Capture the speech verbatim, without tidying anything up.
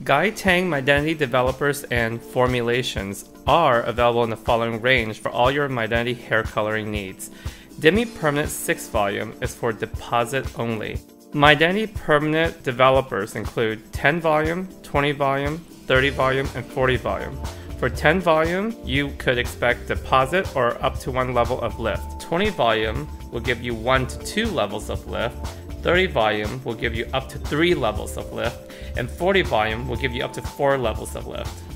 Guide Tang Mydentity developers and formulations are available in the following range for all your Mydentity hair coloring needs. Demi-permanent six volume is for deposit only. Mydentity permanent developers include ten volume, twenty volume, thirty volume, and forty volume. For ten volume, you could expect deposit or up to one level of lift. twenty volume will give you one to two levels of lift. thirty volume will give you up to three levels of lift. And forty volume will give you up to four levels of lift.